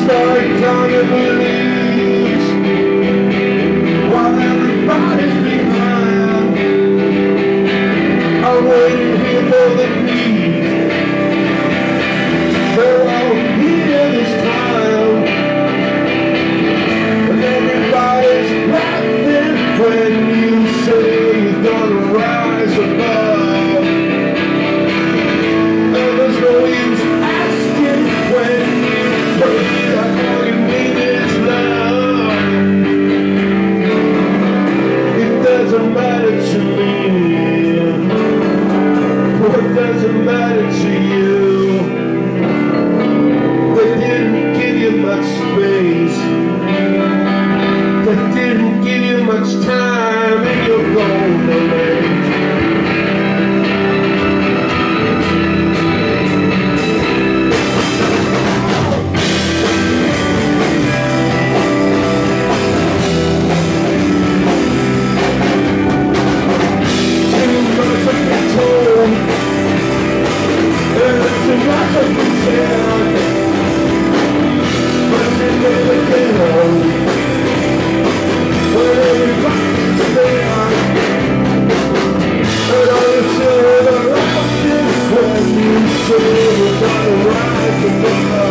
starting on the blues while everybody's behind. I'm waiting here for the beat. They're all here this time, and everybody's laughing when you say you're gonna rise above. And there's no use asking when you pray that all you need is love. It doesn't matter to me. What doesn't matter to you? They didn't give you much space. They didn't give you much time in your golden age. Too much has been told, and too much has been said, but you never get home. When everybody's there, and all you say the right is when you say you're gonna rise above.